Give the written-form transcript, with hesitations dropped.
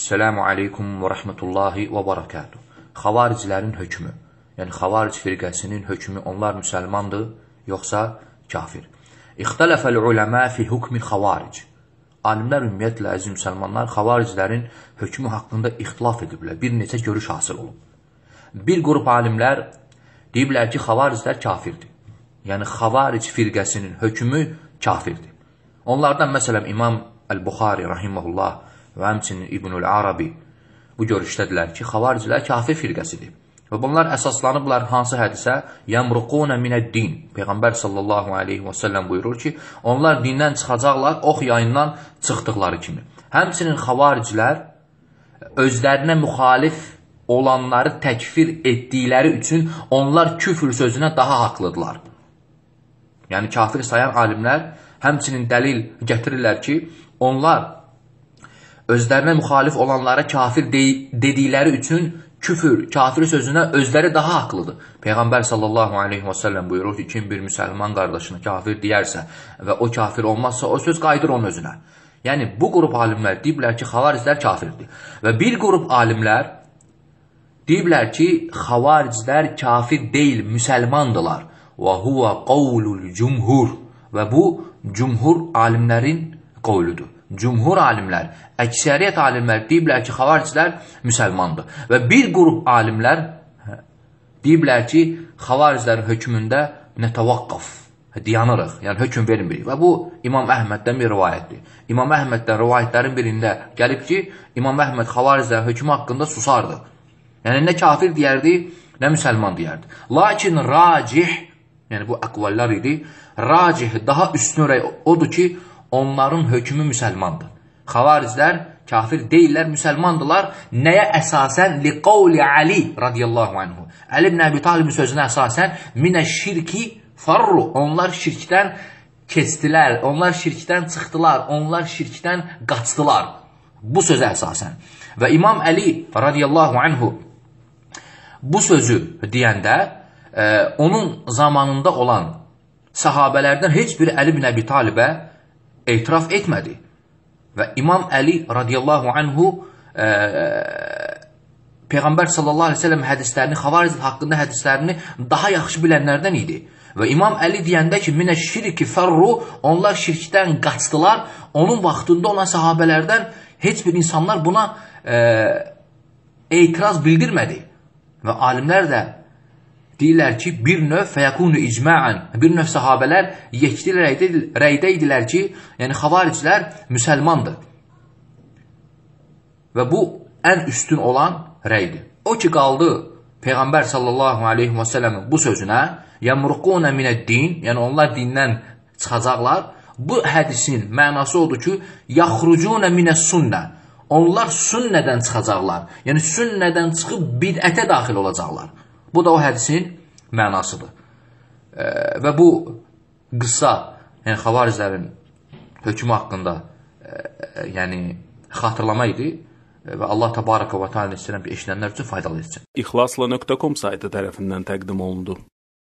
Esselamu aleykum və rəhmətullahi və barakatuh. Xavaricilərin hökmü, yəni xavaric firqəsinin hökmü, onlar müsəlmandır, yoxsa kafir? İxtələfəl uləmə fi hukmi xavaric. Alimlər ümumiyyətlə, əziz müsəlmanlar, xavaricilərin hökmü haqqında ixtilaf ediblər. Bir neçə görüş hasıl olub. Bir qrup alimlər deyiblər ki, xavariclər kafirdir. Yəni, xavaric firqəsinin hökmü kafirdir. Onlardan məsələn İmam Əl-Buxari rahiməhullah və həmçinin İbnül Arabi bu görüşdədirlər ki, xavaricilər kafir firqəsidir. Və bunlar əsaslanıblar hansı hədisə? Yəmruqunə minəd-din. Peyğəmbər sallallahu aleyhi və səlləm buyurur ki, onlar dindən çıxacaqlar ox yayından çıxdıqları kimi. Həmçinin xavaricilər özlərinə müxalif olanları təkfir etdikləri üçün onlar küfür sözünə daha haqlıdırlar. Yəni, kafir sayan alimlər həmçinin dəlil gətirirlər ki, onlar özlərinə müxalif olanlara kafir dedikləri üçün küfür, kafir sözünə özləri daha haqlıdır. Peyğəmbər sallallahu aleyhi və səlləm buyurur ki, kim bir müsəlman qardaşına kafir deyərsə və o kafir olmazsa, o söz qayıdır onun özünə. Yəni, bu qrup alimlər deyiblər ki, xavariclər kafirdir. Və bir qrup alimlər deyiblər ki, xavariclər kafir deyil, müsəlmandılar. Və huvə qavlul cumhur. Və bu, cumhur alimlərin qavludur. Cumhur alimlər, əksəriyyət alimlər deyiblər ki, xavariclər müsəlmandır. Və bir qrup alimlər deyiblər ki, xavariclərin hökmündə nətəvaqqaf, dayanırıq, yəni hökm vermirik. Və bu, İmam Əhməddən bir rivayətdir. İmam Əhməddən rivayətlərin birində gəlib ki, İmam Əhməd xavariclərin hökmü haqqında susardı. Yəni, nə kafir deyərdi, nə müsəlman deyərdi. Lakin racih, yəni bu əqvallar idi, racih, daha üstün rəy odur ki, onların hökmü müsəlmandır. Xavariclər kafir deyirlər, müsəlmandılar. Nəyə əsasən? Liqavli Ali radiyallahu anhu. Əli ibn Əbi Talibin sözünə əsasən minə şirki farru. Onlar şirkdən kestilər, onlar şirkdən çıxdılar, onlar şirkdən qaçdılar. Bu sözə əsasən. Və İmam Əli radiyallahu anhu bu sözü deyəndə onun zamanında olan sahabələrdən heç bir Əli ibn Əbi Talibə etiraf etmədi. Və İmam Əli radiyallahu anhu Peyğəmbər sallallahu aleyhi ve sellem hədislərini, xavariclər haqqında hədislərini daha yaxşı bilənlərdən idi. Və İmam Əli deyəndə ki, minə şirki fərru, onlar şirkdən qaçdılar, onun vaxtında olan sahabələrdən heç bir insanlar buna etiraz bildirmədi. Və alimlər də deyirlər ki, bir növ fəyəkunu icma'an, bir növ sahabələr yekdi rəydə idilər ki, yəni xavariclər müsəlmandır. Və bu, ən üstün olan rəydir. O ki, qaldı Peyğəmbər sallallahu aleyhi və səlləmin bu sözünə, yəmruqunə minəd-din, yəni onlar dindən çıxacaqlar. Bu hədisin mənası odur ki, yaxrucunə minəs-sünnə, onlar sünnədən çıxacaqlar. Yəni, sünnədən çıxıb bidətə daxil olacaqlar. Bu da o hədisin mənasıdır. Və bu qısa, yəni xavariclərin hökmü haqqında yəni xatırlama idi və Allah təbaraka və teala istəyirəm ki, eşidənlər üçün faydalı etsin. İxlasla.com saytı tərəfindən təqdim olundu.